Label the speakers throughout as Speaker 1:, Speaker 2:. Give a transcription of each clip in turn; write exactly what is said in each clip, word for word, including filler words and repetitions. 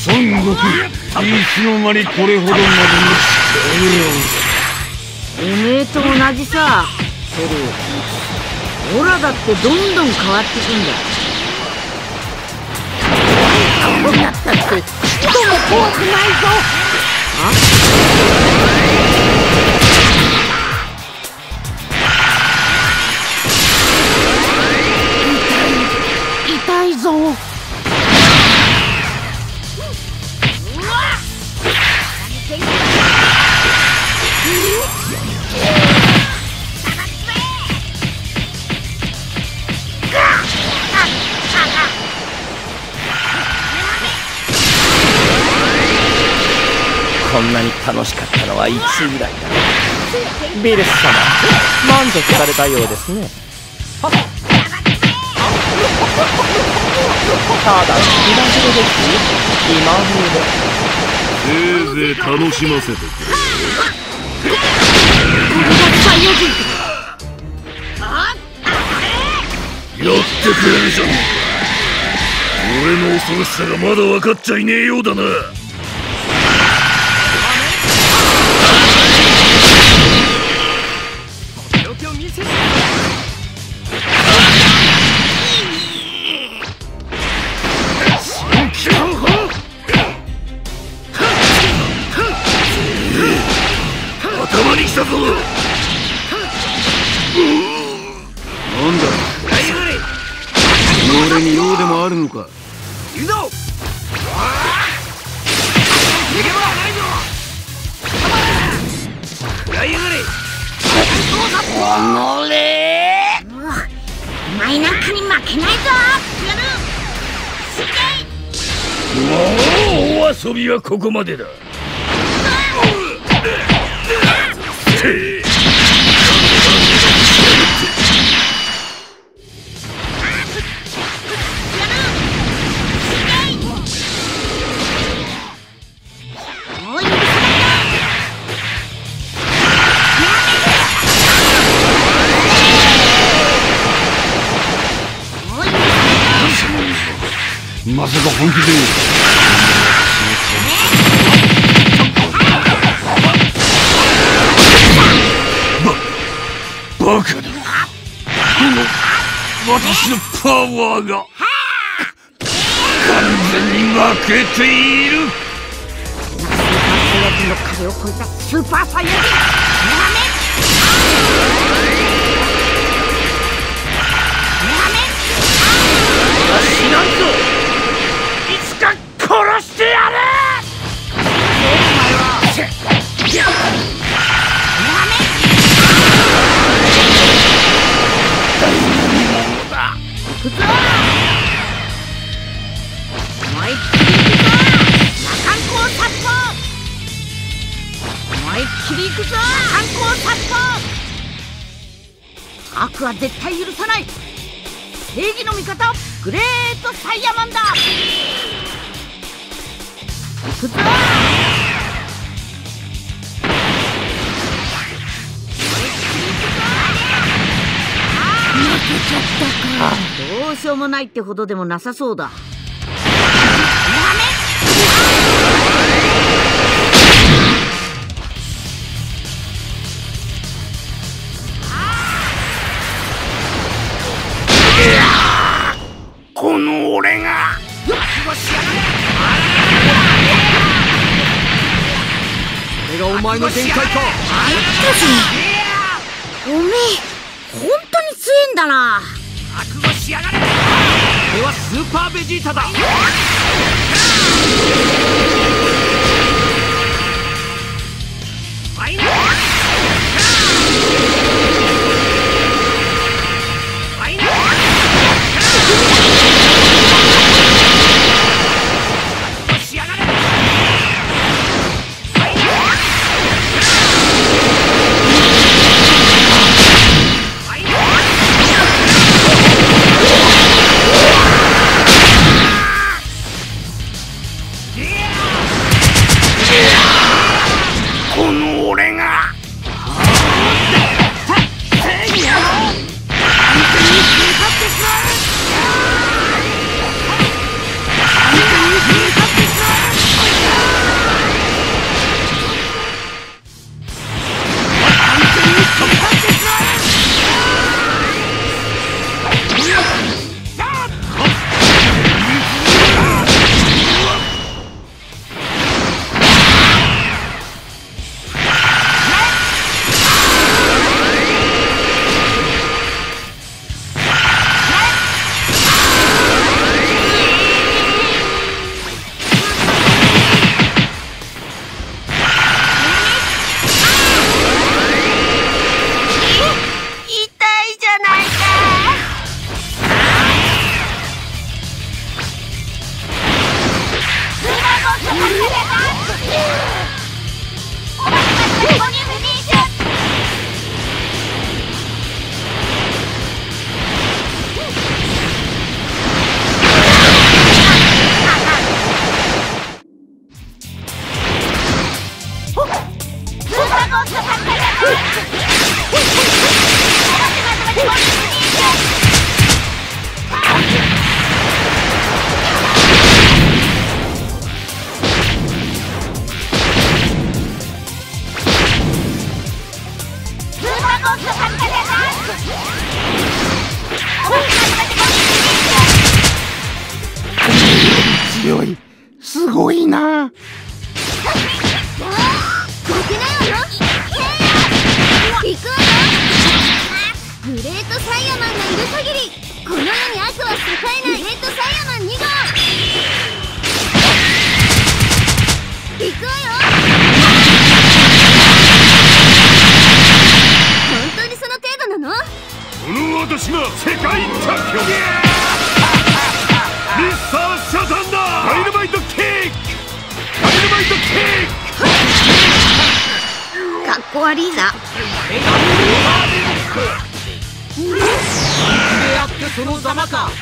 Speaker 1: 孫悟空、いつの間にこれほどまでの力
Speaker 2: を。おめえと同じさ、セル。オラだってどんどん変わってくんだ。こうなったってちっとも怖くないぞ。あ？痛いぞ。
Speaker 3: こんなに楽しかったのはいつ以来だ。ビルス様、満足されたようですね。ただ今頃です。今頃
Speaker 1: せいぜい楽しませてくれ。やってくれるじゃん。俺の恐ろしさがまだ分かっちゃいねえようだな。頭に来たぞ。なんだ、俺に用でもあるのか。いるぞ。逃げ場はないぞ。やりやがれ。おのれ。
Speaker 2: お前なんかに負けないぞ。やる。
Speaker 1: もうお遊びはここまでだ。まさか本気で。バカだ。この私のパワーが完全に負けている。
Speaker 2: スーパーサイヤ人の壁を越えたスーパーサイヤ人。
Speaker 1: 死なんぞ。いつか殺してやる。
Speaker 2: くぞ。思いっきりいくぞ。魔漢光殺法。思いっきりいくぞ。魔漢光殺法。悪は絶対許さない。正義の味方グレートサイヤマンだ。いくぞ。負けちゃったか。どうしようもないってほどでもなさそうだ。
Speaker 1: この俺が。
Speaker 2: こ
Speaker 3: れがお前の限界か。
Speaker 2: おめえ本当に強えんだな。
Speaker 3: 覚悟しやがれ。これはスーパーベジータだ。
Speaker 1: この俺が。
Speaker 4: すごいな。
Speaker 5: グレートサイヤマンがいる限りこの世に悪は栄えない。グレートサイヤマンに号行くわよ。本当にその程度なの？
Speaker 1: この私が世界チャンピオンミスターシャタンだ。ダイナマイトキック、ダイナマイトキック。
Speaker 2: かっこ悪いな。
Speaker 3: でやってそのざまか。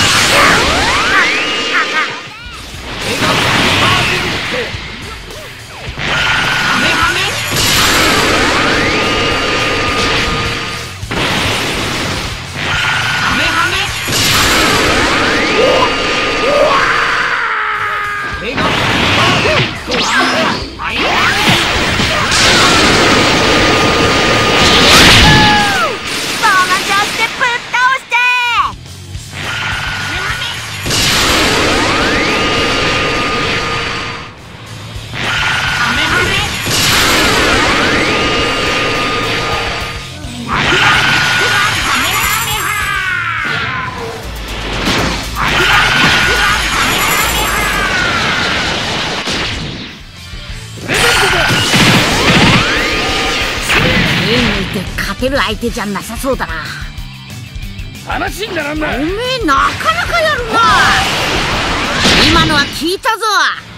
Speaker 2: 勝てる相手じゃなさそうだな。
Speaker 1: 話にならんな。
Speaker 2: おめえなかなかやるな。今のは聞いたぞ。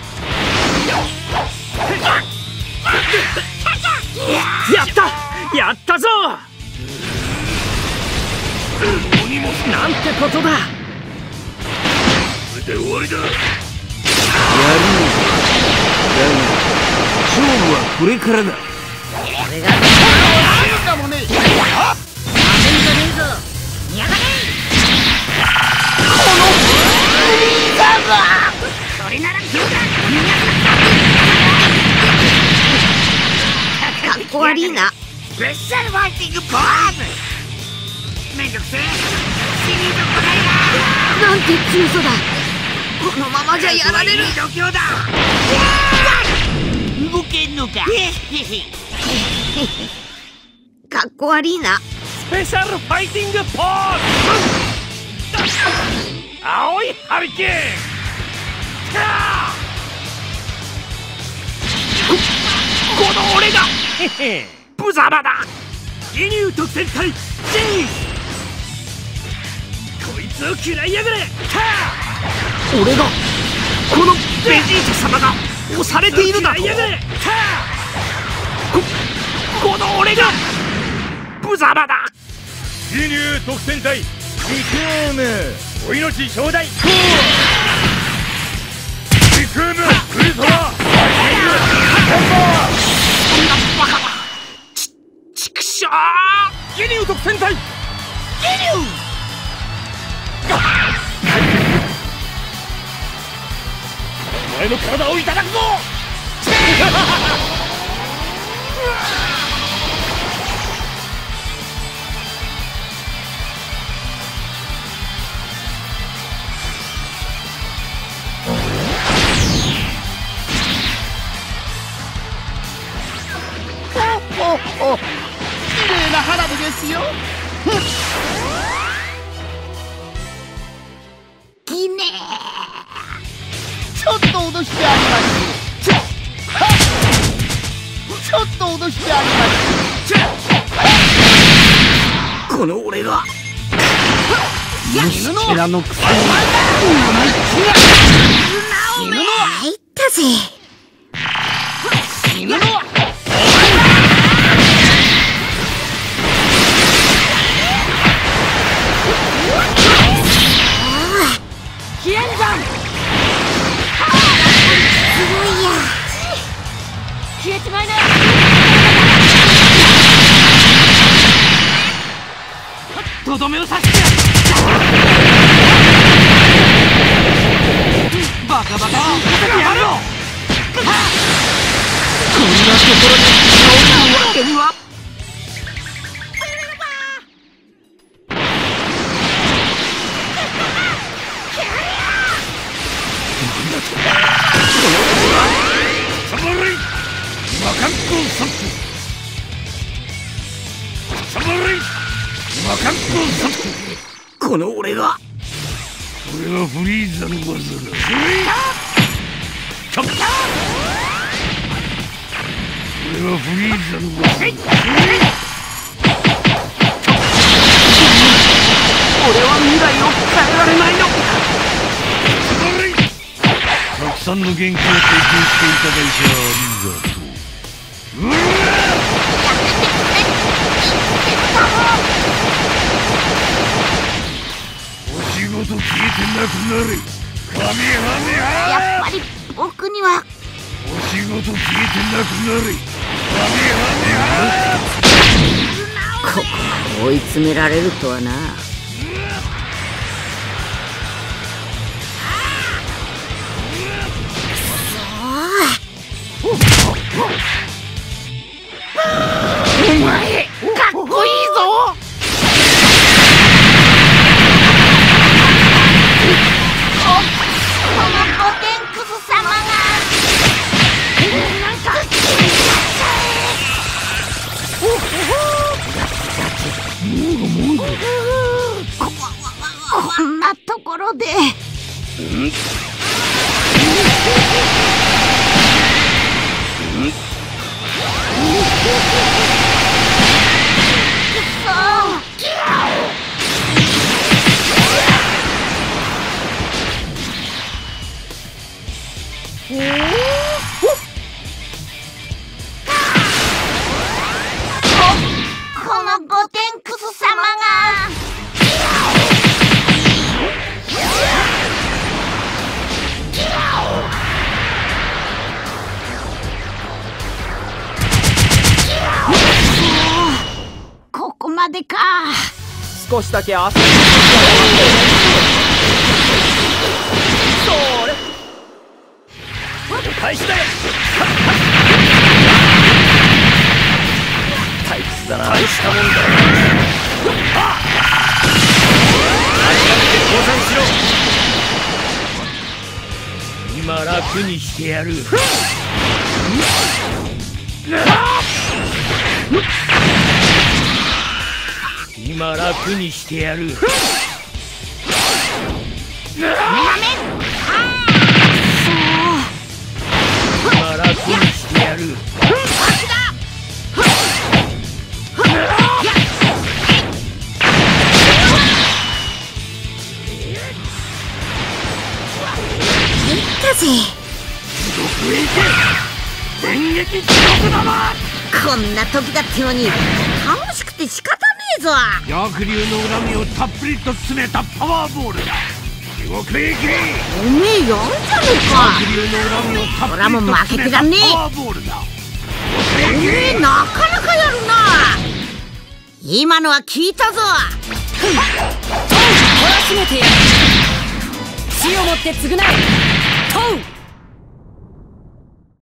Speaker 3: やったやったぞ。なんてことだ。
Speaker 1: これで終わりだ。やるのだが勝負はこれからだ。
Speaker 2: 俺が
Speaker 4: かもね。
Speaker 2: なめんじゃねえぞ。やがれ。このフリーザーだ。それならどうだ。かっこ悪いな。
Speaker 4: スペシャルファイティングポーズ。めんどくせえ。死にどこだよ。
Speaker 2: なんて強さだ。このままじゃやられる。
Speaker 4: 度胸だ。動けんのか。
Speaker 2: かっこ悪いな。
Speaker 3: スペシャルファイティングポーズ。青いハリケーン。ここの俺がブザラだ。ギニュー特戦隊ジン。こいつを嫌いやがれ。俺がこのベジータ様が押されているだと。ここの俺がブザラだ。
Speaker 1: ギニュー特戦隊リクームお命ちょうだい。リクームクリソワ
Speaker 3: ちちくしょう。ギニュー特戦隊ギニュー。
Speaker 1: お前の体をいただくぞ。
Speaker 4: お綺麗な花火ですよ。
Speaker 2: きね
Speaker 4: ちょっと脅してありますちょちょっと脅してあります
Speaker 3: この俺が
Speaker 4: 死ぬのキラのくせに
Speaker 2: 死ぬの入ったぜ。
Speaker 4: 死ぬのは
Speaker 2: 消えんじゃん。すごいや。消えちまいな。
Speaker 3: とどめを刺してバカバカしいことやめろ。こんなところに倒すわけには。
Speaker 1: サック貴様らい魔漢光サック。
Speaker 4: この俺が
Speaker 1: これはフリーザの技だ。フリーザこれはフリーザの技だ。
Speaker 4: 俺は未来を変えられないのか。
Speaker 1: たくさんの元気を提供していただいてありがとう。うわお仕事消えてなくなれ。神ハメハ
Speaker 2: やっぱり僕には
Speaker 1: お仕事消えてなくなれ。神ハメハ
Speaker 2: ここまで追い詰められるとはな。
Speaker 4: お前かっこいいぞ。
Speaker 2: このゴテンクス様がなんかこんなところでこのゴテンクス様がここまでか。
Speaker 3: 少しだけ遊んでそれ開始だよ。退屈だな。大したもんだ。諦めて降参しろ。今楽にしてやる。今楽にしてやる。今楽にしてやる。
Speaker 2: いったぜ。
Speaker 4: 電撃地獄だな。
Speaker 2: こんな時だってのに楽しくて仕方ねえぞ。
Speaker 1: 逆流の恨みをたっぷりと詰めたパワーボールだ。地獄へ行け。
Speaker 2: おめえやんじゃねえか。
Speaker 1: 逆流の恨みをたっぷりと詰めたパワーボールだ。
Speaker 2: おめえなかなかやるな。今のは聞いたぞ。
Speaker 6: 懲らしめてやる。死をもって償え。問う。